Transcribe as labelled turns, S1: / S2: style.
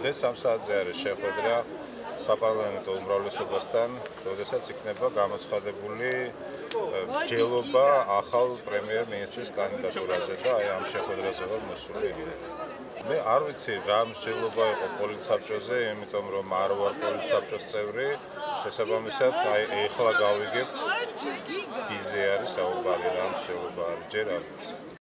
S1: დღეს 3 საათზე არის შეხვედრა საპარლამენტო უმრავლესობასთან, როდესაც იქნება გამოცხადებული მსჯელობა ახალ პრემიერ-მინისტრის კანდიდატურაზე და აი ამ შეხვედრაზე ვარ მოსული. მე არ ვიცი რა მსჯელობა იყო პოლიტსაბჭოზე, იმიტომ რომ არ ვარ პოლიტსაბჭოს წევრი, შესაბამისად აი ეხლა გავიგებ, იზე არის საუბარი რა მსჯელობა არის, ჯერ არ ვიცი.